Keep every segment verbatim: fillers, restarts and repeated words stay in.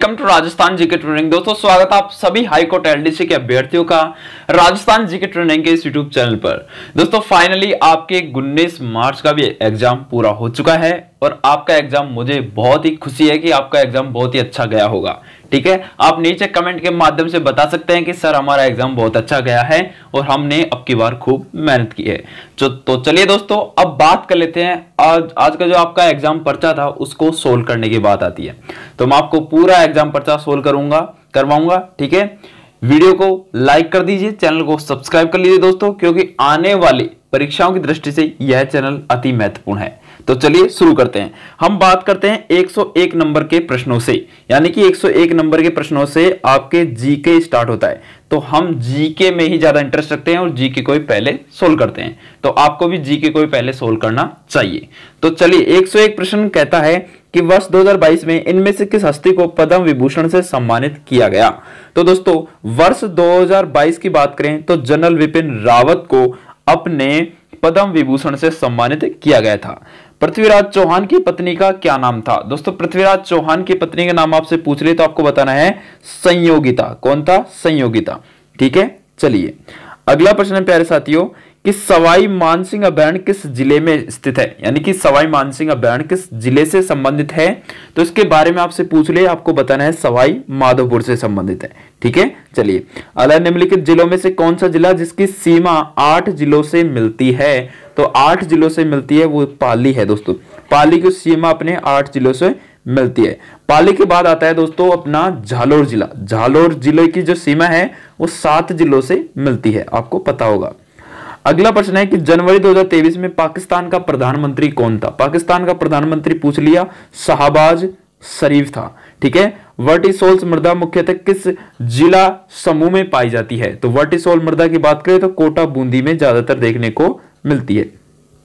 Welcome to Rajasthan GK training. दोस्तों स्वागत है आप सभी हाई कोर्ट एलडीसी के अभ्यर्थियों का राजस्थान जीके ट्रेनिंग के इस यूट्यूब चैनल पर। दोस्तों फाइनली आपके उन्नीस मार्च का भी एग्जाम पूरा हो चुका है और आपका एग्जाम, मुझे बहुत ही खुशी है कि आपका एग्जाम बहुत ही अच्छा गया होगा। ठीक है, आप नीचे कमेंट के माध्यम से बता सकते हैं कि सर हमारा एग्जाम बहुत अच्छा गया है और हमने अब की बार खूब मेहनत की है। तो, तो चलिए दोस्तों अब बात कर लेते हैं। आज आज का जो आपका एग्जाम पर्चा था उसको सोल्व करने की बात आती है, तो मैं आपको पूरा एग्जाम पर्चा सोल्व करूंगा करवाऊंगा। ठीक है, वीडियो को लाइक कर दीजिए, चैनल को सब्सक्राइब कर लीजिए दोस्तों, क्योंकि आने वाली परीक्षाओं की दृष्टि से यह चैनल अति महत्वपूर्ण है। तो चलिए शुरू करते हैं। हम बात करते हैं एक सौ एक नंबर के प्रश्नों से, यानी कि एक सौ एक नंबर के प्रश्नों से आपके जीके स्टार्ट होता है। तो हम जीके में ही ज्यादा इंटरेस्ट रखते हैं और जीके को ही पहले सोल्व करते हैं, तो आपको भी जीके को ही पहले सोल्व करना चाहिए। तो चलिए एक सौ एक प्रश्न कहता है कि वर्ष दो हज़ार बाईस में इनमें से किस हस्ती को पद्म विभूषण से सम्मानित किया गया। तो दोस्तों वर्ष दो हज़ार बाईस की बात करें तो जनरल विपिन रावत को अपने पद्म विभूषण से सम्मानित किया गया था। पृथ्वीराज चौहान की पत्नी का क्या नाम था। दोस्तों पृथ्वीराज चौहान की पत्नी का नाम आपसे पूछ ले तो आपको बताना है संयोगिता। कौन था? संयोगिता। ठीक है, चलिए अगला प्रश्न है प्यारे साथियों कि सवाई मानसिंह अभयारण्य किस जिले में स्थित है, यानी कि सवाई मानसिंह अभयारण्य किस जिले से संबंधित है। तो इसके बारे में आपसे पूछ ले, आपको बताना है सवाई माधोपुर से संबंधित है। ठीक है, चलिए अगला निम्नलिखित जिलों में से कौन सा जिला जिसकी सीमा आठ जिलों से मिलती है। तो आठ जिलों से मिलती है वो पाली है दोस्तों। पाली की सीमा अपने आठ जिलों से मिलती है। पाली के बाद आता है दोस्तों अपना झालोर जिला। झालोर जिले की जो सीमा है वो सात जिलों से मिलती है, आपको पता होगा। अगला प्रश्न है कि जनवरी दो हज़ार तेईस में पाकिस्तान का प्रधानमंत्री कौन था। पाकिस्तान का प्रधानमंत्री पूछ लिया, शाहबाज शरीफ था। ठीक है, वर्टिसोल्स मृदा मुख्यतः किस जिला समूह में पाई जाती है। तो वर्टिसोल मृदा की बात करें तो कोटा बूंदी में ज्यादातर देखने को मिलती है।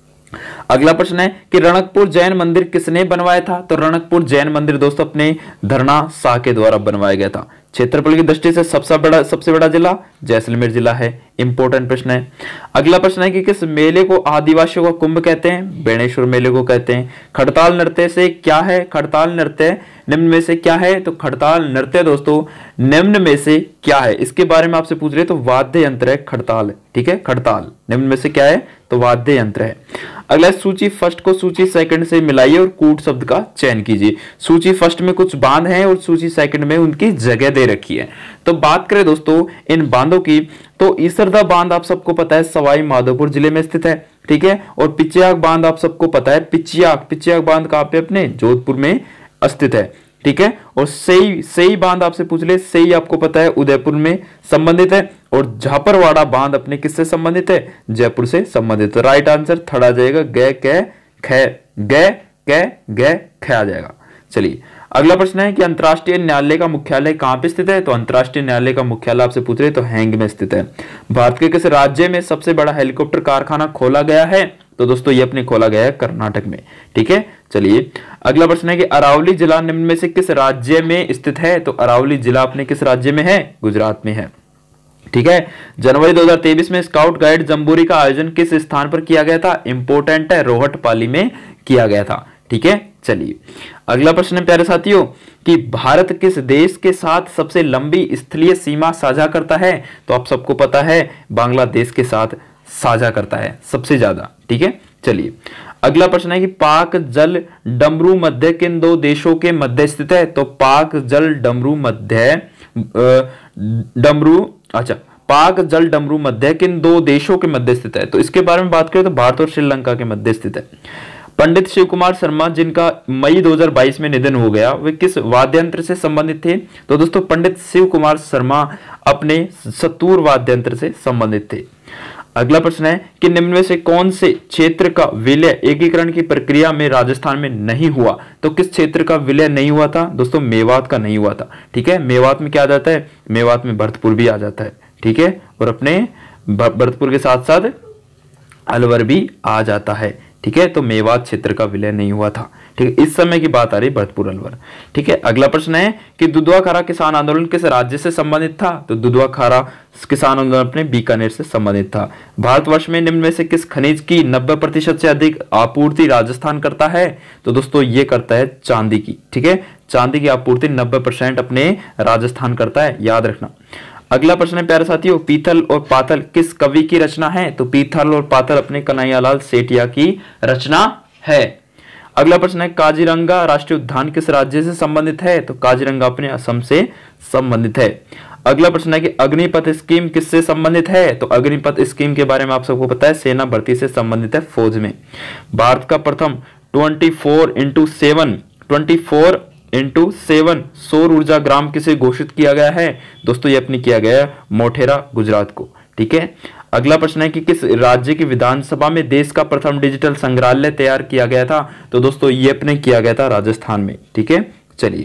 अगला प्रश्न है कि रणकपुर जैन मंदिर किसने बनवाया था। तो रणकपुर जैन मंदिर दोस्तों अपने धरना शाह के द्वारा बनवाया गया था। क्षेत्रफल की दृष्टि से सबसे बड़ा सबसे बड़ा जिला जैसलमेर जिला है। इंपॉर्टेंट प्रश्न है। अगला प्रश्न है कि किस मेले को आदिवासियों का कुंभ कहते हैं। बेणेश्वर मेले को कहते हैं। खड़ताल नृत्य से क्या है। खड़ताल नृत्य निम्न में से क्या है। तो खड़ताल नृत्य दोस्तों निम्न में से क्या है, इसके बारे में आपसे पूछ रहे तो वाद्य यंत्र है खड़ताल। ठीक है, खड़ताल निम्न में से क्या है तो वाद्य यंत्र है। अगला सूची फर्स्ट को सूची सेकंड से मिलाइए और कूट शब्द का चयन कीजिए। सूची फर्स्ट में कुछ बांध हैं और सूची सेकंड में उनकी जगह दे रखी है। तो बात करें दोस्तों इन बांधों की तो ईसरदा बांध आप सबको पता है सवाई माधोपुर जिले में स्थित है। ठीक है, और पिचियाक बांध आप सबको पता है पिचियाक पिचियाक बांध कहां पे अपने जोधपुर में स्थित है। ठीक है, और सही सही बांध आपसे पूछ ले, सही आपको पता है उदयपुर में संबंधित है। और झापरवाड़ा बांध अपने किससे संबंधित है, जयपुर से संबंधित है। राइट आंसर थर्ड आ जाएगा, ग कै ख ग कै ग ख आ जाएगा। चलिए अगला प्रश्न है कि अंतरराष्ट्रीय न्यायालय का मुख्यालय कहां पे स्थित है। तो अंतरराष्ट्रीय न्यायालय का मुख्यालय आपसे पूछ रहे तो हैंग में स्थित है। भारत के किस राज्य में सबसे बड़ा हेलीकॉप्टर कारखाना खोला गया है। तो दोस्तों ये अपने खोला गया है कर्नाटक में। ठीक है, चलिए अगला प्रश्न है कि अरावली जिला निम्न में से किस राज्य में स्थित है। तो अरावली जिला अपने किस राज्य में है, गुजरात में है। ठीक है, जनवरी दो हज़ार तेईस में स्काउट गाइड जंबूरी का आयोजन किस स्थान पर किया गया था। इंपोर्टेंट है, रोहटपाली में किया गया था। ठीक है, चलिए अगला प्रश्न है प्यारे साथियों कि भारत किस देश के साथ सबसे लंबी स्थलीय सीमा साझा करता है। तो आप सबको पता है बांग्लादेश के साथ साझा करता है सबसे ज्यादा। ठीक है, चलिए अगला प्रश्न है कि पाक जल डमरू मध्य किन दो देशों के मध्य स्थित है। तो पाक जल डमरू मध्य डमरू अच्छा पाक जल डमरू मध्य किन दो देशों के मध्य स्थित है। तो इसके बारे में बात करें तो भारत और श्रीलंका के मध्य स्थित है। पंडित शिव कुमार शर्मा जिनका मई दो हज़ार बाईस में निधन हो गया, वे किस वाद्य यंत्र से संबंधित थे। तो दोस्तों पंडित शिव कुमार शर्मा अपने सतूर वाद्य यंत्र से संबंधित थे। अगला प्रश्न है कि निम्न में से कौन से क्षेत्र का विलय एकीकरण की प्रक्रिया में राजस्थान में नहीं हुआ। तो किस क्षेत्र का विलय नहीं हुआ था। दोस्तों मेवात का नहीं हुआ था। ठीक है, मेवात में क्या आ जाता है, मेवात में भरतपुर भी आ जाता है। ठीक है, और अपने भरतपुर के साथ साथ अलवर भी आ जाता है। ठीक है, तो मेवात क्षेत्र का विलय नहीं हुआ था। ठीक है, इस समय की बात आ रही भरतपुर अलवर। ठीक है, अगला प्रश्न है कि दुधवा खारा किसान आंदोलन किस राज्य से संबंधित था? तो दुधवा खारा किसान आंदोलन अपने बीकानेर से संबंधित था। भारतवर्ष में निम्न में से किस खनिज की नब्बे प्रतिशत से अधिक आपूर्ति राजस्थान करता है? तो दोस्तों ये करता है चांदी की। ठीक है, चांदी की आपूर्ति नब्बे परसेंट अपने राजस्थान करता है, याद रखना। अगला प्रश्न है प्यारे साथियों, पीतल और पातल किस कवि की रचना है? तो पीतल और पातल अपने कन्हैयालाल सेठिया की रचना है। अगला प्रश्न है काजीरंगा राष्ट्रीय उद्यान किस राज्य से संबंधित है? तो काजीरंगा अपने असम से संबंधित है। अगला प्रश्न है कि अग्निपथ स्कीम किससे संबंधित है? तो अग्निपथ स्कीम के बारे में आप सबको पता है, सेना भर्ती से संबंधित है, फौज में। भारत का प्रथम twenty four into seven twenty four into seven सौर ऊर्जा ग्राम किसे घोषित किया गया है? दोस्तों ये अपने किया गया है मोढेरा, गुजरात को। ठीक है, अगला प्रश्न है कि किस राज्य की विधानसभा में देश का प्रथम डिजिटल संग्रहालय तैयार किया गया था? तो दोस्तों ये अपने किया गया था राजस्थान में। ठीक है, चलिए,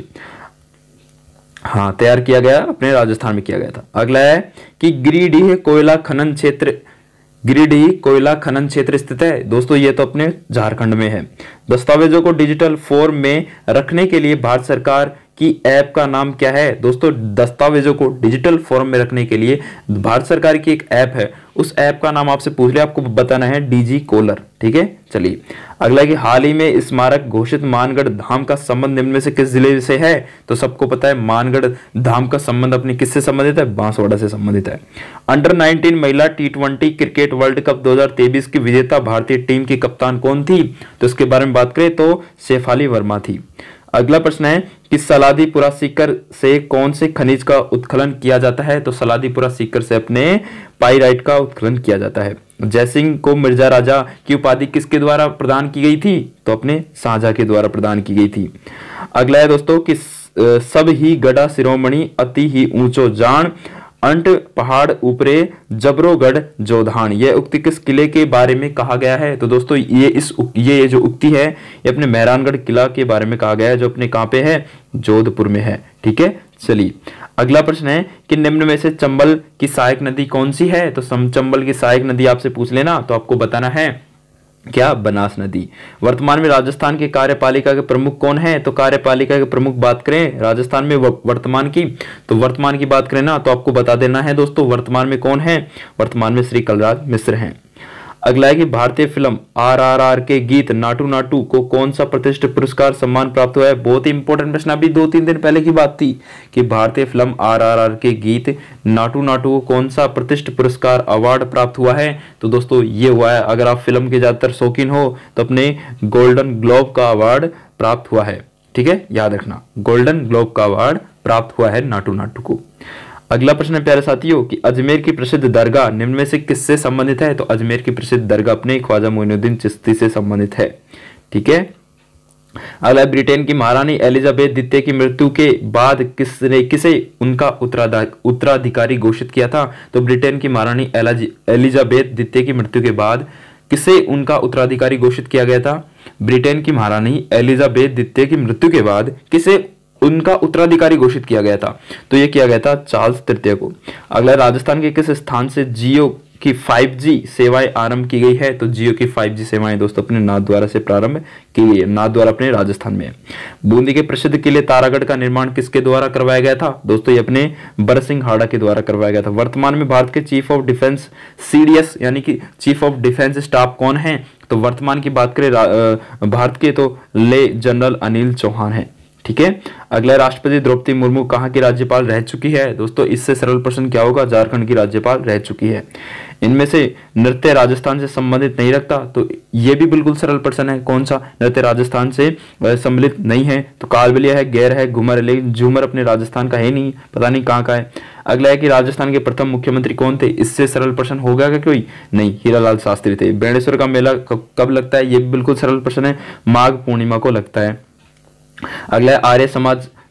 हाँ तैयार किया गया अपने राजस्थान में किया गया था। अगला है कि गिरिडीह कोयला खनन क्षेत्र गिरिडीह कोयला खनन क्षेत्र स्थित है? दोस्तों ये तो अपने झारखंड में है। दस्तावेजों को डिजिटल फॉर्म में रखने के लिए भारत सरकार की ऐप का नाम क्या है? दोस्तों दस्तावेजों को डिजिटल फॉर्म में रखने के लिए भारत सरकार की एक ऐप है, उस ऐप का नाम आपसे पूछ लिया, आपको बताना है डीजी कॉलर। ठीक है, चलिए अगला कि हाल ही में स्मारक घोषित मानगढ़ धाम का संबंध निम्न में से किस जिले से है? तो सबको पता है मानगढ़ धाम का संबंध अपने किससे संबंधित है? बांसवाड़ा से संबंधित है। अंडर नाइनटीन महिला T twenty cricket world cup दो हज़ार तेईस की विजेता भारतीय टीम की कप्तान कौन थी? तो इसके बारे में बात करें तो शेफाली वर्मा थी। अगला प्रश्न है कि सलादीपुरा सीकर से कौन से खनिज का उत्खनन किया जाता है? तो सलादीपुरा सीकर से अपने पाइराइट का उत्खनन किया जाता है। जयसिंह को मिर्जा राजा की उपाधि किसके द्वारा प्रदान की गई थी? तो अपने शाहजहां के द्वारा प्रदान की गई थी। अगला है दोस्तों कि सब ही गड़ा शिरोमणि अति ही ऊंचो जान अंट पहाड़ ऊपरे जबरोगढ़ जोधान, यह उक्ति किस किले के बारे में कहा गया है? तो दोस्तों ये इस ये जो उक्ति है ये अपने मेहरानगढ़ किला के बारे में कहा गया है, जो अपने कहां पे है? जोधपुर में है। ठीक है, चलिए अगला प्रश्न है कि निम्न में से चंबल की सहायक नदी कौन सी है? तो चंबल की सहायक नदी आपसे पूछ लेना तो आपको बताना है क्या? बनास नदी। वर्तमान में राजस्थान के कार्यपालिका के प्रमुख कौन है? तो कार्यपालिका के प्रमुख बात करें राजस्थान में वर्तमान की, तो वर्तमान की बात करें ना तो आपको बता देना है दोस्तों वर्तमान में कौन है? वर्तमान में श्री कलराज मिश्र हैं। अगला है कि भारतीय फिल्म आरआरआर के गीत नाटू नाटू को कौन सा प्रतिष्ठित पुरस्कार सम्मान प्राप्त हुआ है? बहुत ही इंपॉर्टेंट प्रश्न, अभी दो तीन दिन पहले की बात थी कि भारतीय फिल्म आरआरआर के गीत नाटू नाटू को कौन सा प्रतिष्ठित पुरस्कार अवार्ड प्राप्त हुआ है? तो दोस्तों ये हुआ है, अगर आप फिल्म के ज्यादातर शौकीन हो तो अपने गोल्डन ग्लोब का अवार्ड प्राप्त हुआ है। ठीक है, याद रखना गोल्डन ग्लोब का अवार्ड प्राप्त हुआ है नाटू नाटू को। अगला प्रश्न है प्यारे साथियों कि अजमेर की प्रसिद्ध दरगाह निम्न में से किससे संबंधित है? तो अजमेर की प्रसिद्ध दरगाह अपने ख्वाजा मोइनुद्दीन चिश्ती से संबंधित है। ठीक है, अगला ब्रिटेन की महारानी एलिजाबेथ द्वितीय की मृत्यु के बाद किसने किसे उनका उत्तराधिकारी घोषित किया था? तो ब्रिटेन की महारानी एलिजाबेथ द्वितीय की मृत्यु के बाद किसे उनका उत्तराधिकारी घोषित किया गया था? ब्रिटेन की महारानी एलिजाबेथ द्वितीय की मृत्यु के बाद किसे उनका उत्तराधिकारी घोषित किया गया था? तो यह किया गया था चार्ल्स तृतीय को। अगला राजस्थान के किस स्थान से जियो की फाइव जी सेवाएं आरंभ की गई है? तो जियो की फाइव जी सेवाएं दोस्तों अपने नाथद्वारा से प्रारंभ की गई है, नाथद्वारा अपने राजस्थान में। बूंदी के प्रसिद्ध किले तारागढ़ का निर्माण किसके द्वारा करवाया गया था? दोस्तों ये अपने बरसिंघाड़ा के द्वारा करवाया गया था। वर्तमान में भारत के चीफ ऑफ डिफेंस सीडीएस यानी कि चीफ ऑफ डिफेंस स्टाफ कौन है? तो वर्तमान की बात करें भारत के तो ले जनरल अनिल चौहान है। ठीक है, अगला राष्ट्रपति द्रौपदी मुर्मू कहाँ की राज्यपाल रह चुकी है? दोस्तों इससे सरल प्रश्न क्या होगा? झारखंड की राज्यपाल रह चुकी है। इनमें से नृत्य राजस्थान से संबंधित नहीं रखता? तो ये भी बिल्कुल सरल प्रश्न है, कौन सा नृत्य राजस्थान से सम्मिलित नहीं है? तो कालबलिया है, गैर है, घूमर है, लेकिन झूमर अपने राजस्थान का है नहीं, पता नहीं कहाँ का है। अगला है कि राजस्थान के प्रथम मुख्यमंत्री कौन थे? इससे सरल प्रश्न होगा क्या कोई? नहीं, हीरालाल शास्त्री थे। बेणेश्वर का मेला कब लगता है? ये भी बिल्कुल सरल प्रश्न है, माघ पूर्णिमा को लगता है। अगला है आर्य समाज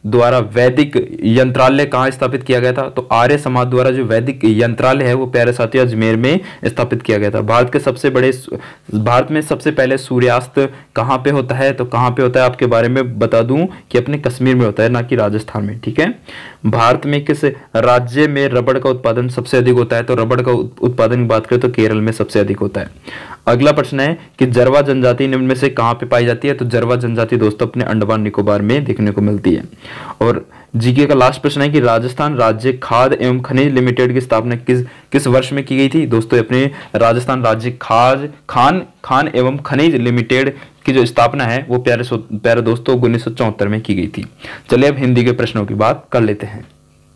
द्वारा वैदिक यंत्रालय कहाँ स्थापित किया गया था? तो आर्य समाज द्वारा जो वैदिक यंत्रालय है वो प्यारे साथियों अजमेर में स्थापित किया गया था। भारत के सबसे बड़े भारत में सबसे पहले सूर्यास्त कहाँ पे होता है? तो कहाँ पे होता है आपके बारे में बता दूं कि अपने कश्मीर में होता है, ना कि राजस्थान में। ठीक है। भारत में किस राज्य में रबड़ का उत्पादन सबसे अधिक होता है? तो रबड़ का उत्पादन की बात करें तो केरल में सबसे अधिक होता है। अगला प्रश्न है कि जरवा जनजाति निम्न में से कहाँ पे पाई जाती है? तो जरवा जनजाति दोस्तों अपने अंडमान निकोबार में देखने को मिलती है। और जीके का लास्ट प्रश्न है कि राजस्थान राज्य खाद्य एवं खनिज लिमिटेड की स्थापना किस किस वर्ष में की गई थी? दोस्तों अपने राजस्थान राज्य खाद खान खान एवं खनिज लिमिटेड की जो स्थापना है वो प्यारे प्यारे दोस्तों उन्नीस सौ चौहत्तर में की गई थी। चलिए अब हिंदी के प्रश्नों की बात कर लेते हैं।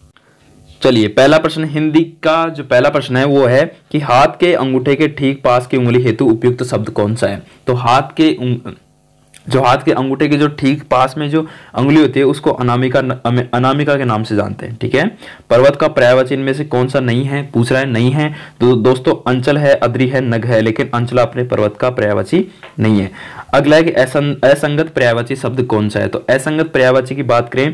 चलिए पहला प्रश्न हिंदी का जो पहला प्रश्न है वो है कि हाथ के अंगूठे के ठीक पास की उंगली हेतु उपयुक्त शब्द कौन सा है? तो हाथ के जो हाथ के अंगूठे के जो ठीक पास में जो अंगुली होती है उसको अनामिका अनामिका के नाम से जानते हैं। ठीक है। पर्वत का पर्यायवाची इनमें से कौन सा नहीं है? पूछ रहा है नहीं है। तो दोस्तों अंचल है, अद्री है, नग है, लेकिन अंचला अपने पर्वत का पर्यायवाची नहीं है। अगला है कि असंगत पर्यायवाची शब्द कौन सा है? तो असंगत पर्यायवाची की बात करें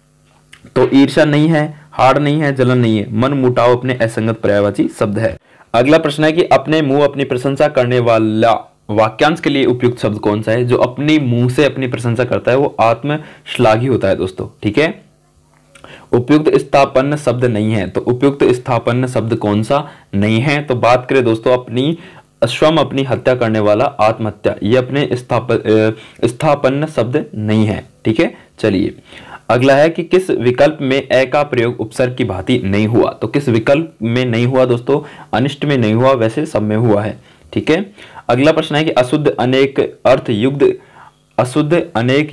तो ईर्ष्या नहीं है, हाड़ नहीं है, जलन नहीं है, मन मुटाव अपने असंगत पर्यायवाची शब्द है। अगला प्रश्न है कि अपने मुंह अपनी प्रशंसा करने वाला वाक्यांश के लिए उपयुक्त शब्द कौन सा है? जो अपनी मुंह से अपनी प्रशंसा करता है वो आत्मश्लाघी होता है दोस्तों। ठीक है। उपयुक्त स्थापन्न शब्द नहीं है। तो उपयुक्त स्थापन्न शब्द कौन सा नहीं है? तो बात करें दोस्तों अपनी स्वयं अपनी हत्या करने वाला आत्महत्या, ये अपने स्थाप स्थापन्न शब्द नहीं है। ठीक है। चलिए अगला है कि किस विकल्प में ए का प्रयोग उपसर्ग की भांति नहीं हुआ? तो किस विकल्प में नहीं हुआ दोस्तों? अनिष्ट में नहीं हुआ, वैसे सब में हुआ है। ठीक है। अगला प्रश्न है कि अशुद्ध अनेक अर्थ युक्त अशुद्ध अनेक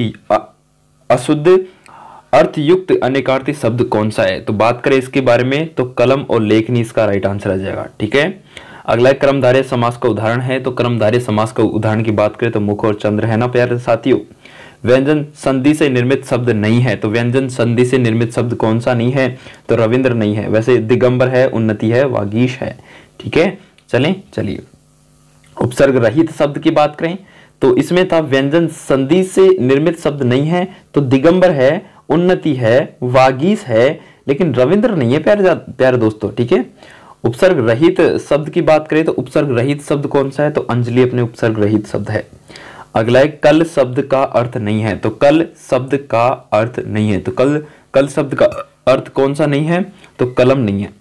अशुद्ध अर्थयुक्त अनेकार्थी शब्द कौन सा है? तो बात करें इसके बारे में तो कलम और लेखनी इसका राइट आंसर आ जाएगा। ठीक है। अगला कर्मधारय समास का उदाहरण है। तो कर्मधारय समास का उदाहरण की बात करें तो मुख और चंद्र है ना प्यारे साथियों। व्यंजन संधि से निर्मित शब्द नहीं है। तो व्यंजन संधि से निर्मित शब्द कौन सा नहीं है? तो रविंद्र नहीं है। वैसे दिगंबर है, उन्नति है, वागीश है। ठीक है। चलें चलिए उपसर्ग रहित शब्द की बात करें तो इसमें था व्यंजन संधि से निर्मित शब्द नहीं है तो दिगंबर है, उन्नति है, वागीश है, लेकिन रविंद्र नहीं है प्यारे प्यारे दोस्तों। ठीक है। उपसर्ग रहित शब्द की बात करें तो उपसर्ग रहित शब्द कौन सा है? तो अंजलि अपने उपसर्ग रहित शब्द है। अगला है कल शब्द का अर्थ नहीं है। तो कल शब्द का अर्थ नहीं है। तो कल कल शब्द का अर्थ कौन सा नहीं है? तो कलम नहीं है।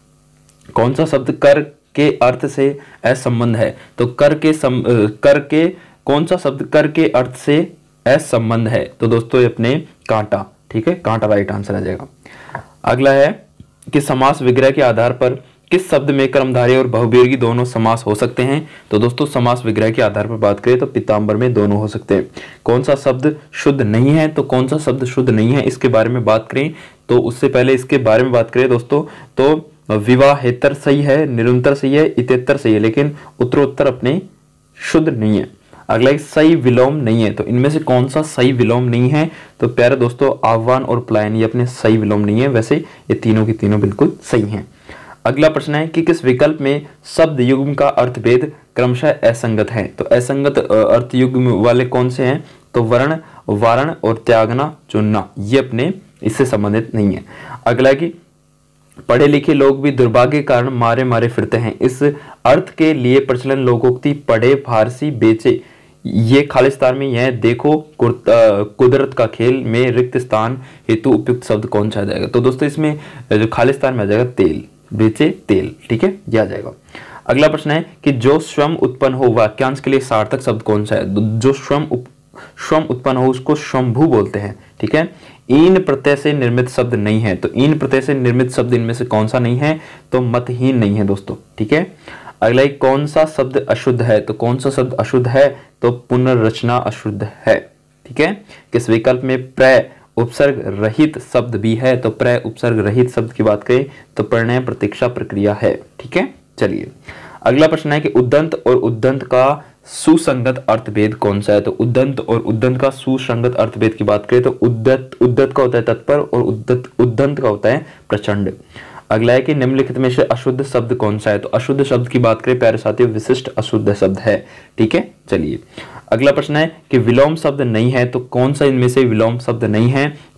कौन सा शब्द कर के अर्थ से असंबंध है? तो कर के सम, कर के कौन सा शब्द कर के अर्थ से असंबंध है? तो दोस्तों ये अपने कांटा। ठीक है। कांटा राइट आंसर आ जाएगा। अगला है कि समास विग्रह के आधार पर किस शब्द में कर्मधारय और बहुव्रीहि दोनों समास हो सकते हैं? तो दोस्तों समास विग्रह के आधार पर बात करें तो पीताम्बर में दोनों हो सकते हैं। कौन सा शब्द शुद्ध नहीं है? तो कौन सा शब्द शुद्ध नहीं है इसके बारे में बात करें तो उससे पहले इसके बारे में बात करें दोस्तों तो विवाहेतर सही है, निरंतर सही है, इतेतर सही है, लेकिन उत्तरोत्तर अपने शुद्ध नहीं है। अगला एक सही विलोम नहीं है। तो इनमें से कौन सा सही विलोम नहीं है? तो प्यारे दोस्तों आह्वान और पलायन ये अपने सही विलोम नहीं है। वैसे ये तीनों की तीनों बिल्कुल सही हैं। अगला प्रश्न है कि किस विकल्प में शब्द युग्म का अर्थभेद क्रमशः असंगत है? तो असंगत अर्थ युग्म वाले कौन से हैं? तो वर्ण, वारण और त्यागना, चुनना ये अपने इससे संबंधित नहीं है। अगला कि पढ़े लिखे लोग भी दुर्भाग्य के कारण मारे मारे फिरते हैं। इस अर्थ के लिए प्रचलन लोकोक्ति पढ़े फारसी बेचे ये खालिस्तान में यह देखो कुदरत का खेल में रिक्त स्थान हेतु उपयुक्त शब्द कौन सा आ जाएगा? तो दोस्तों इसमें जो खालिस्तान में आ जाएगा तेल, बेचे तेल। ठीक है। यह आ जाएगा। अगला प्रश्न है कि जो स्वयं उत्पन्न हो वाक्यांश के लिए सार्थक शब्द कौन सा है? जो स्वयं स्वयं उत्पन्न हो उसको स्वयंभू बोलते हैं। ठीक है। ईन प्रत्यय से निर्मित शब्द नहीं है। तो ईन प्रत्यय से निर्मित शब्द इनमें से कौन सा नहीं है? तो मतहीन नहीं है दोस्तों। ठीक है। अगला एक कौन सा शब्द अशुद्ध है? तो कौन सा शब्द अशुद्ध है? तो पुनर्रचना अशुद्ध है। ठीक है। किस विकल्प में प्रय उपसर्ग रहित शब्द भी है? तो प्रय उपसर्ग रहित शब्द की बात करें तो प्रणय प्रतीक्षा प्रक्रिया है। ठीक है। चलिए अगला प्रश्न है कि उद्दंत और उद्दंत का सुसंगत अर्थभेद कौन सा है? तो उद्दंत और उद्दंत का सुसंगत अर्थभेद की बात करें तो उद्दत उद्दत का होता है तत्पर और उद्दत उद्दंत का होता है प्रचंड। अगला है कि निम्नलिखित में से अशुद्ध शब्द कौन सा है? तो अशुद्ध शब्द की बात करें प्यारे साथियों विशिष्ट अशुद्ध शब्द है। ठीक है। चलिए अगला प्रश्न है कि विलोम शब्द नहीं है। तो कौन सा इनमें से विलोम शब्द नहीं है?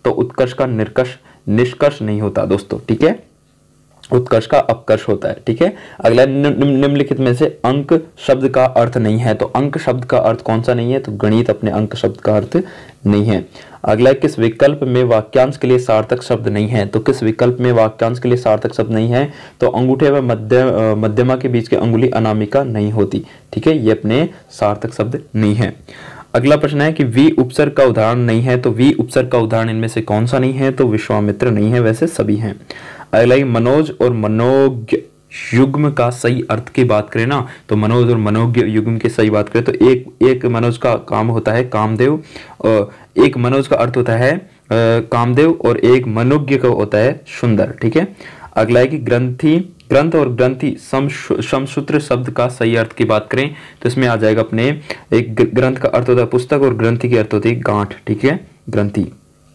तो उत्कर्ष का निर्कर्ष निष्कर्ष नहीं होता दोस्तों, ठीक है, उत्कर्ष का अपकर्ष होता है, ठीक है। अगला निम्नलिखित में से अंक शब्द का अर्थ नहीं है, तो अंक शब्द का अर्थ कौन सा नहीं है, तो गणित अपने अंक शब्द का अर्थ नहीं है। अगला किस विकल्प में वाक्यांश के लिए सार्थक शब्द नहीं है, तो किस विकल्प में वाक्यांश के लिए सार्थक शब्द नहीं है, तो अंगूठे व मध्य मध्यमा के बीच की अंगुली अनामिका नहीं होती, ठीक है, ये अपने सार्थक शब्द नहीं है। अगला प्रश्न है कि वी उपसर्ग का उदाहरण नहीं है, तो वी उपसर्ग का उदाहरण इनमें से कौन सा नहीं है, तो विश्वामित्र नहीं है, वैसे सभी हैं। अगला मनोज और मनोज्ञ युग्म का सही अर्थ की बात करें ना, तो मनोज और मनोज्ञ युग्म की सही बात करें तो एक एक मनोज का काम होता है कामदेव, और एक मनोज का अर्थ होता है कामदेव और एक मनोज्ञ का होता है सुंदर, ठीक है। अगला है कि ग्रंथि ग्रंथ और ग्रंथि समसूत्र शब्द का सही अर्थ की बात करें तो इसमें आ जाएगा अपने, एक ग्रंथ का अर्थ होता है पुस्तक और ग्रंथि की अर्थ होती है गांठ, ठीक है, ग्रंथि,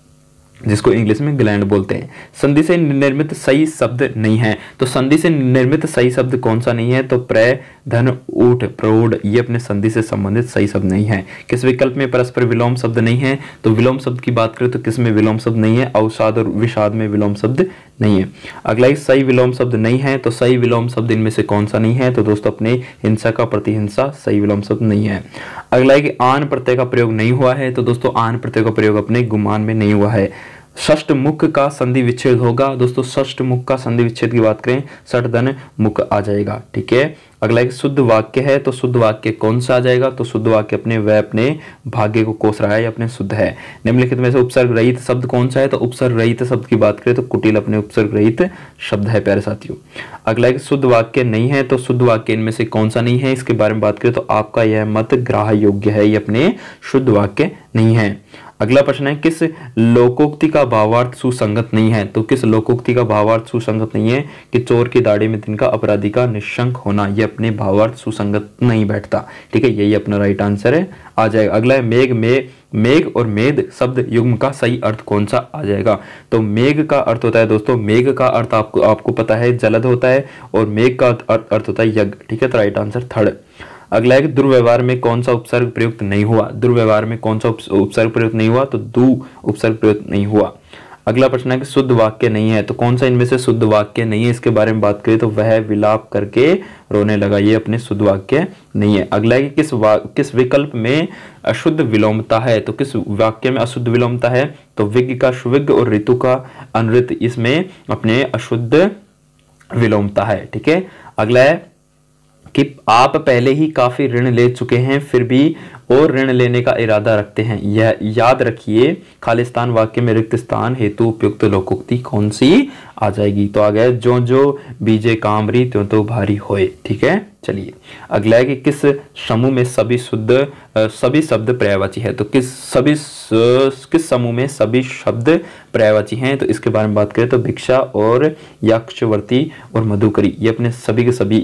जिसको इंग्लिश में ग्लैंड बोलते हैं। संधि से निर्मित सही शब्द नहीं है, तो संधि से निर्मित सही शब्द कौन सा नहीं है, तो प्रय धन ऊठ प्रौढ़, ये अपने संधि से संबंधित सही शब्द नहीं है। किस विकल्प में परस्पर विलोम शब्द नहीं है, तो विलोम शब्द की बात करें तो किस में विलोम शब्द नहीं है, अवसाद और विषाद में विलोम शब्द नहीं है। अगला एक सही विलोम शब्द नहीं है, तो सही विलोम शब्द इनमें से कौन सा नहीं है, तो दोस्तों अपने हिंसा का प्रतिहिंसा सही विलोम शब्द नहीं है। अगला एक आन प्रत्यय का प्रयोग नहीं हुआ है, तो दोस्तों आन प्रत्यय का प्रयोग अपने गुमान में नहीं हुआ है। षष्ठ मुख का संधि विच्छेद होगा, दोस्तों षष्ठ मुख का संधि विच्छेद की बात करें षठ धन मुख आ जाएगा, ठीक है। अगला एक शुद्ध वाक्य है, तो शुद्ध वाक्य कौन सा आ जाएगा, तो शुद्ध वाक्य अपने वह अपने भाग्य को कोस रहा है, अपने शुद्ध है। निम्नलिखित में से उपसर्ग रहित शब्द कौन सा है, तो उपसर्ग रहित शब्द की बात करें तो कुटिल अपने उपसर्ग रहित शब्द है प्यारे साथियों। अगला एक शुद्ध वाक्य नहीं है, तो शुद्ध वाक्य इनमें से कौन सा नहीं है, इसके बारे में बात करें तो आपका यह मत ग्राह्य योग्य है, ये अपने शुद्ध वाक्य नहीं है। अगला प्रश्न है किस लोकोक्ति का भावार्थ सुसंगत नहीं है, तो किस लोकोक्ति का भावार्थ सुसंगत नहीं है कि चोर की दाढ़ी में तिनका अपराधी का निशंक होना, ये अपने भावार्थ सुसंगत नहीं बैठता, ठीक है, यही अपना राइट आंसर है, आ जाएगा। अगला है मेघ में मेघ और मेद शब्द युग्म का सही अर्थ कौन सा आ जाएगा, तो मेघ का अर्थ होता है दोस्तों, मेघ का अर्थ आपको आपको पता है जलद होता है और मेघ का अर्थ होता है यज्ञ, ठीक है, तो राइट आंसर थर्ड। अगला है कि दुर्व्यवहार में कौन सा उपसर्ग प्रयुक्त नहीं हुआ, दुर्व्यवहार में कौन सा उपसर्ग प्रयुक्त नहीं हुआ, तो दु उपसर्ग प्रयुक्त नहीं हुआ। अगला प्रश्न है कि शुद्ध वाक्य नहीं है, तो कौन सा इनमें से शुद्ध वाक्य नहीं है, इसके बारे में बात करें तो वह विलाप करके रोने लगा, ये अपने शुद्ध वाक्य नहीं है। अगला है कि किस किस विकल्प में अशुद्ध विलोमता है, तो किस वाक्य में अशुद्ध विलोमता है, तो विज्ञ का सुविज्ञ और ऋतु का अनृत, इसमें अपने अशुद्ध विलोमता है, ठीक है। अगला है कि आप पहले ही काफी ऋण ले चुके हैं फिर भी और ऋण लेने का इरादा रखते हैं, यह याद रखिए खालिस्तान वाक्य में रिक्त स्थान हेतु उपयुक्त लोकोक्ति कौन सी आ जाएगी, तो आ गया जो जो बीजे कामरी त्यों तो भारी होए, ठीक है। चलिए अगला है कि किस समूह में सभी शुद्ध सभी शब्द पर्यायवाची है, तो किस सभी किस समूह में सभी शब्द पर्यायवाची हैं, तो इसके बारे में बात करें तो भिक्षा और याक्षवर्ती और मधुकरी, ये अपने सभी के सभी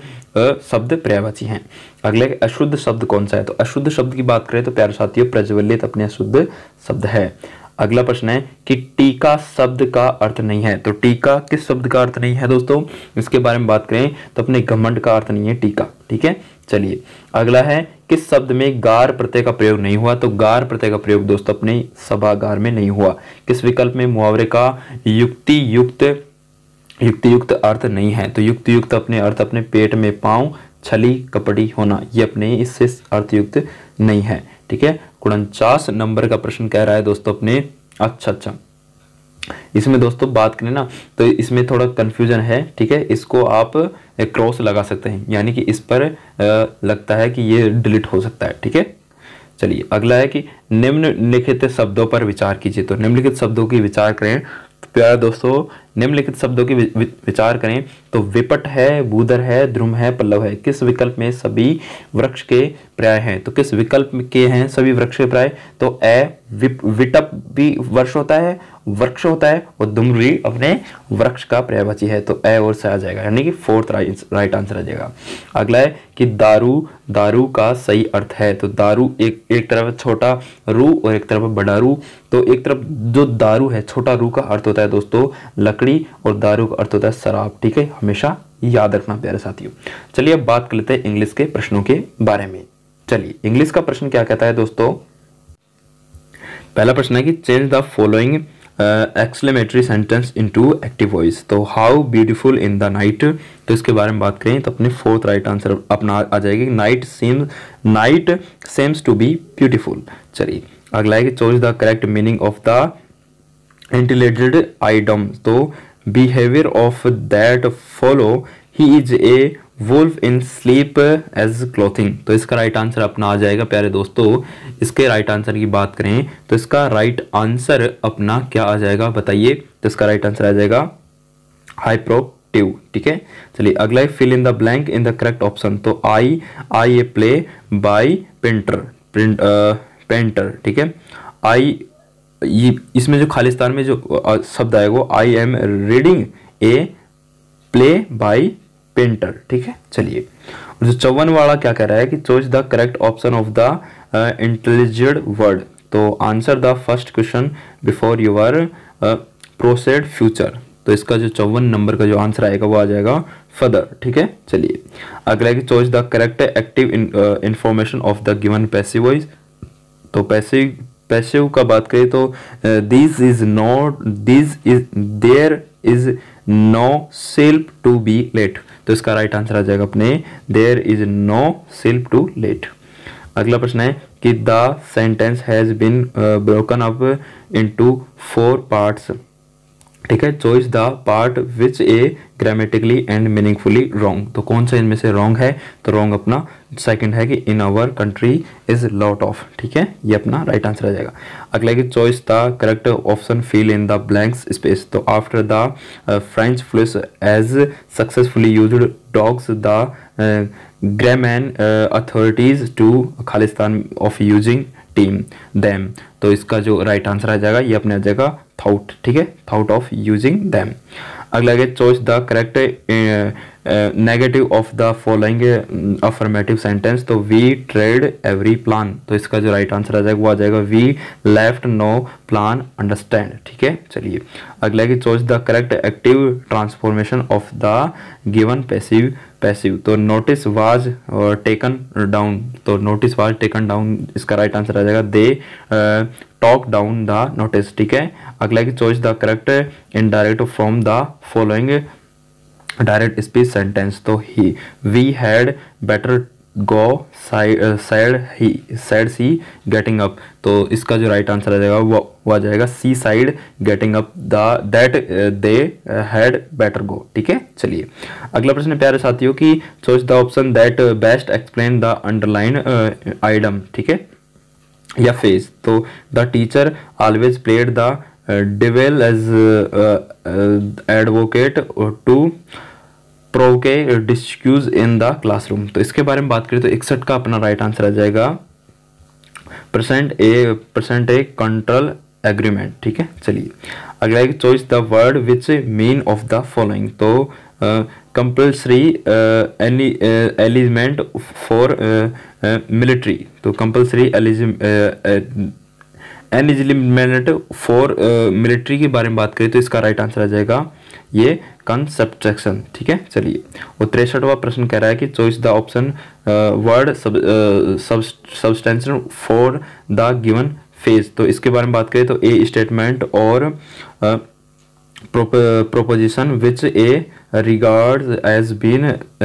शब्द पर्यायवाची हैं। अगले अशुद्ध शब्द कौन सा है, तो अशुद्ध शब्द की बात करें तो प्यारे साथियों प्रज्वलित अपने अशुद्ध शब्द है। अगला प्रश्न है कि टीका शब्द का अर्थ नहीं है, तो टीका किस शब्द का अर्थ नहीं है दोस्तों, इसके बारे में बात करें तो अपने घमंड का अर्थ नहीं है टीका, ठीक है। चलिए अगला है किस शब्द में गार प्रत्यय का प्रयोग नहीं हुआ, तो गार प्रत्यय का प्रयोग दोस्तों अपने सभागार में नहीं हुआ। किस विकल्प में मुहावरे का युक्ति युक्त युक्ति युक्त अर्थ नहीं है, तो युक्ति युक्त अपने अर्थ अपने पेट में पांव छली कपड़ी होना, ये अपने इससे अर्थयुक्त नहीं है, ठीक है। उनचास नंबर का प्रश्न कह रहा है दोस्तों अपने, अच्छा अच्छा इसमें दोस्तों बात करें ना तो इसमें थोड़ा कंफ्यूजन है, ठीक है, इसको आप क्रॉस लगा सकते हैं, यानी कि इस पर लगता है कि ये डिलीट हो सकता है, ठीक है। चलिए अगला है कि निम्नलिखित शब्दों पर विचार कीजिए, तो निम्नलिखित शब्दों की विचार करें तो प्यारे दोस्तों निम्नलिखित शब्दों की विचार करें तो विपट है, बूदर है, ध्रुम है, पल्लव है, किस विकल्प में सभी वृक्ष के पर्याय हैं, तो किस विकल्प के हैं सभी वृक्ष के पर्याय, तो ए विटप भी वर्ष होता है वृक्ष होता है और दुम्र भी अपने वृक्ष का पर्यायवाची है, तो ए और से आ जाएगा, यानी कि फोर्थ राइट आंसर आ जाएगा। अगला है कि दारू दारू का सही अर्थ है, तो दारू एक एक तरफ छोटा रू और एक तरफ बड़ा रू, तो एक तरफ जो दारू है छोटा रू का अर्थ होता है दोस्तों लकड़ी और दारू का अर्थ होता है शराब, ठीक है, हमेशा याद रखना प्यारे साथियों। चलिए अब बात कर लेते हैं इंग्लिश के प्रश्नों के बारे में। चलिए इंग्लिश का प्रश्न क्या कहता है दोस्तों, पहला प्रश्न है कि change the following exclamatory sentence into active voice. तो how beautiful in the night, तो इसके बारे में बात करें तो अपने फोर्थ राइट आंसर अपना आ जाएगी night seems night seems to be beautiful. चलिए अगला है कि choice the correct meaning of the intelligent item. तो behaviour of that follow he is a wolf in sleep as clothing. तो इसका राइट आंसर अपना आ जाएगा प्यारे दोस्तों। इसके राइट आंसर की बात करें तो इसका राइट आंसर अपना क्या आ जाएगा बताइए। तो इसका राइट आंसर आ जाएगा हाइप्रोप्टिव। ठीक है, चलिए अगला है fill in the blank in the correct option. तो I I a play by painter print painter. ठीक है, आई ये इसमें जो खालिस्तान में जो शब्द आएगा वो I am reading a play by painter. ठीक है, चलिए और जो चौवन वाला क्या कह रहा है कि choice the correct option of the intelligent word. तो answer the first question before your proceed future. तो इसका जो चौवन नंबर का जो आंसर आएगा वो आ जाएगा फर्दर। ठीक है, चलिए अगला है कि choice the correct active information of the given passive voice. तो पैसिव पैसिव का बात करें तो this is not this is there is no self to be late. तो इसका राइट आंसर आ जाएगा अपने there is no self to late. अगला प्रश्न है कि the sentence has been broken up into four parts. ठीक है, choice the part which a grammatically and meaningfully wrong. तो कौन सा इनमें से रॉन्ग है, तो रॉन्ग अपना सेकंड है कि in our country is lot of. ठीक है, ये अपना राइट आंसर आ जाएगा। अगला है कि choice the correct option fill in the blanks space. तो after the French police as successfully used dogs the German authorities to खालिस्तान ऑफ यूजिंग टीम दैम। तो इसका जो राइट right आंसर आ जाएगा ये अपने आ जाएगा थाउट। ठीक है, थाउट ऑफ यूजिंग दैम। अगला है choice the correct negative of the following affirmative sentence. तो वी ट्रेड एवरी प्लान। तो इसका जो राइट right आंसर आ जाएगा वो आ जाएगा we left no plan understand. ठीक है, चलिए अगला है कि choice the correct active transformation of the given passive passive. तो नोटिस वाज टेकन डाउन। तो नोटिस वाज टेकन डाउन इसका राइट right आंसर आ जाएगा they talk down the notice. ठीक है, अगला है कि choice the correct indirect from the following direct speech sentence. तो he we had better go side he side C getting up. तो इसका जो राइट आंसर आ जाएगा वो वो आ जाएगा see side getting up the that they had better go. ठीक है, चलिए अगला प्रश्न है प्यारे साथियों की choice the option that best explain the underline item. ठीक है, या फेज। तो the teacher always played the devil as advocate to provoke discuss in the classroom. तो इसके बारे में बात करें तो इकसठ का अपना राइट आंसर आ जाएगा percent a percent a control agreement. ठीक है, चलिए अगला है choice the word which mean of the following. तो कंपल्सरी एलिमेंट फॉर मिलिट्री। तो कंपल्सरी एलिजिमेंट फॉर मिलिट्री के बारे में बात करें तो इसका राइट आंसर आ जाएगा ये कंसब्ट्रैक्शन। ठीक है, चलिए और तिरसठवां प्रश्न कह रहा है कि choice the option word substitution for the given phase. तो इसके बारे में बात करें तो a statement or proposition which a regards as been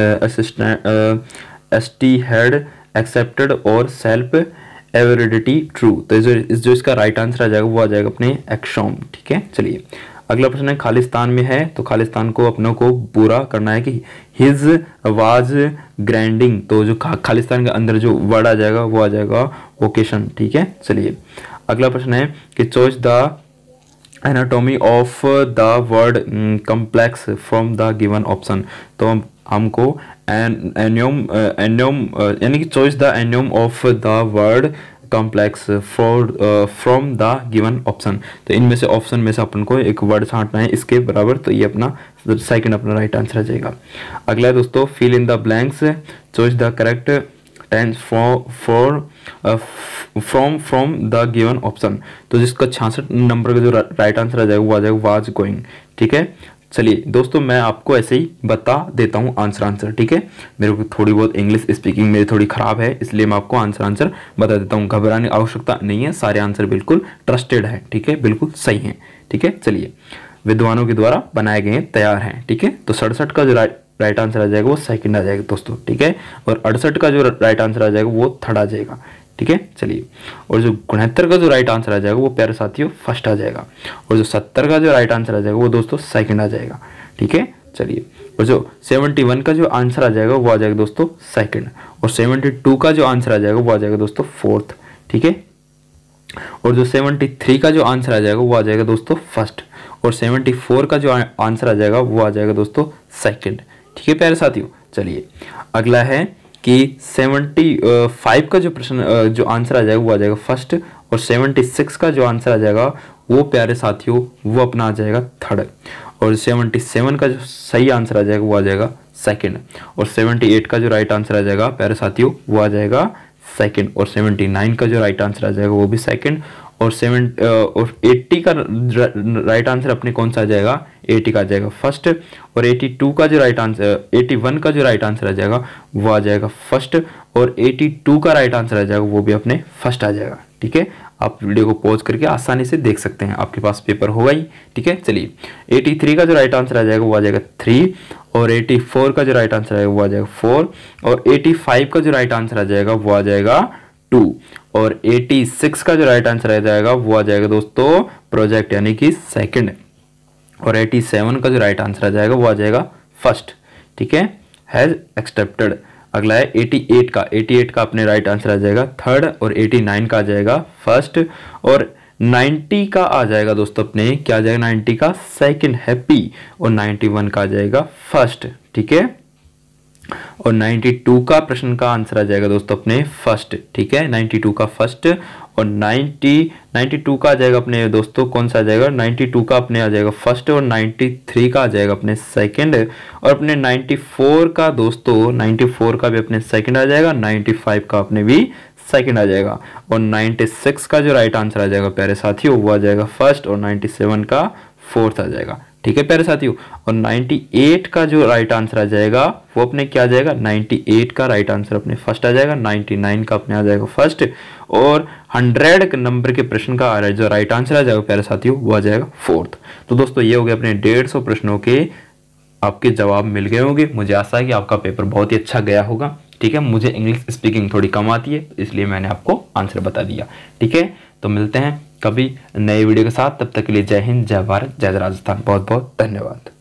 ST had accepted or self एवरिडिटी ट्रू। तो जो जो इसका राइट आंसर आ जाएगा वो आ जाएगा अपने एक्शॉम। ठीक है, चलिए अगला प्रश्न है खालिस्तान में है तो खालिस्तान को अपनों को पूरा करना है कि हिज वाज ग्राइंडिंग। तो जो खा, खालिस्तान के अंदर जो वर्ड आ जाएगा वो आ जाएगा वोकेशन। ठीक है, चलिए अगला प्रश्न है कि choice the anatomy of the word complex from the given option. तो हम हमको एनियम एनियम यानी कि choice the एनियम of the word complex for from the given option. तो इनमें से ऑप्शन में से अपन को एक वर्ड छांटना है इसके बराबर। तो ये अपना सेकंड अपना राइट आंसर आ जाएगा। अगला है दोस्तों fill in the blanks choice the correct tense for from from the given option. तो जिसका छियासठ नंबर का जो राइट आंसर आ जाएगा वो आ जाएगा वाज गोइंग। ठीक है, चलिए दोस्तों, मैं आपको ऐसे ही बता देता हूँ आंसर आंसर ठीक है। मेरे को थोड़ी बहुत इंग्लिश स्पीकिंग मेरी थोड़ी खराब है, इसलिए मैं आपको आंसर आंसर बता देता हूँ। घबराने की आवश्यकता नहीं है, सारे आंसर बिल्कुल ट्रस्टेड है ठीक है, बिल्कुल सही है ठीक है। चलिए, विद्वानों के द्वारा बनाए गए तैयार हैं ठीक है। तो सड़सठ का जो राइट राइट आंसर आ जाएगा वो सेकंड आ जाएगा दोस्तों ठीक है, और अड़सठ का जो राइट आंसर आ जाएगा वो थर्ड आ जाएगा ठीक है। चलिए, और जो उनहत्तर का जो राइट आंसर आ जाएगा वो प्यारे साथियों फर्स्ट आ जाएगा, और जो सत्तर का जो राइट आंसर आ जाएगा वो दोस्तों सेकंड आ जाएगा ठीक है। चलिए, और जो इकहत्तर का जो आंसर आ जाएगा वो आ जाएगा दोस्तों सेकंड, और बहत्तर का जो आंसर आ जाएगा वो आ जाएगा दोस्तों फोर्थ ठीक है। और जो तिहत्तर का जो आंसर आ जाएगा वो आ जाएगा दोस्तों फर्स्ट, और चौहत्तर का जो आंसर आ जाएगा वो आ जाएगा दोस्तों सेकंड ठीक है प्यारे साथियों। चलिए, अगला है कि पचहत्तर का जो प्रश्न जो आंसर आ जाएगा वो आ जाएगा फर्स्ट, और छिहत्तर का जो आंसर आ जाएगा वो प्यारे साथियों वो अपना आ जाएगा थर्ड, और सतहत्तर का जो सही आंसर आ जाएगा वो आ जाएगा सेकंड, और अठहत्तर का जो राइट आंसर आ जाएगा प्यारे साथियों वो आ जाएगा सेकंड, और उन्यासी का जो राइट आंसर आ जाएगा वो भी सेकंड, और सेवन और अस्सी का राइट आंसर अपने कौन सा आ जाएगा, अस्सी का आ जाएगा फर्स्ट, और बयासी का जो राइट आंसर इक्यासी का जो राइट आंसर आ जाएगा वो आ जाएगा फर्स्ट, और बयासी का राइट आंसर आ जाएगा वो भी अपने फर्स्ट आ जाएगा ठीक है। आप वीडियो को पॉज करके आसानी से देख सकते हैं, आपके पास पेपर होगा ही ठीक है। चलिए, तिरासी का जो राइट आंसर आ जाएगा वो आ जाएगा थ्री, और चौरासी का जो राइट आंसर आएगा वो आ जाएगा फोर, और पचासी का जो राइट आंसर आ जाएगा वो आ जाएगा टू, और छियासी का जो राइट आंसर आ जाएगा वो आ जाएगा दोस्तों प्रोजेक्ट यानी कि सेकंड, और सत्तासी का जो राइट आंसर आ जाएगा वो आ जाएगा फर्स्ट ठीक है, हैज एक्सेप्टेड। अगला है अठासी का, अठासी का अपने राइट आंसर आ जाएगा थर्ड, और नवासी का आ जाएगा फर्स्ट, और नब्बे का आ जाएगा दोस्तों अपने क्या आ जाएगा नब्बे का सेकंड हैप्पी, और इक्यानवे का आ जाएगा फर्स्ट ठीक है, और बानवे का प्रश्न का आंसर आ जाएगा दोस्तों अपने फर्स्ट ठीक है, बानवे का फर्स्ट, और नब्बे बानवे का आ जाएगा अपने दोस्तों कौन सा आ जाएगा, बानवे का अपने आ जाएगा फर्स्ट, और तिरानवे का आ जाएगा अपने सेकंड, और अपने चौरानवे का दोस्तों चौरानवे का भी अपने सेकंड आ जाएगा, पचानवे का अपने भी सेकंड आ जाएगा, और छियानवे का जो राइट आंसर आ जाएगा प्यारे साथियों वो आ जाएगा फर्स्ट, और सत्तानवे का फोर्थ आ जाएगा ठीक है प्यारे साथियों। और अट्ठानवे का जो राइट आंसर आ जाएगा वो अपने क्या आ जाएगा, अट्ठानवे का राइट आंसर अपने फर्स्ट आ जाएगा, निन्यानवे का अपने आ जाएगा फर्स्ट, और सौ नंबर के प्रश्न का जो राइट आंसर आ जाएगा प्यारे साथियों वो आ जाएगा फोर्थ। तो दोस्तों ये हो गए अपने डेढ़ सौ प्रश्नों के आपके जवाब मिल गए होंगे। मुझे आशा है कि आपका पेपर बहुत ही अच्छा गया होगा ठीक है। मुझे इंग्लिश स्पीकिंग थोड़ी कम आती है, इसलिए मैंने आपको आंसर बता दिया ठीक है। तो मिलते हैं कभी नए वीडियो के साथ, तब तक के लिए जय हिंद, जय भारत, जय राजस्थान। बहुत बहुत धन्यवाद।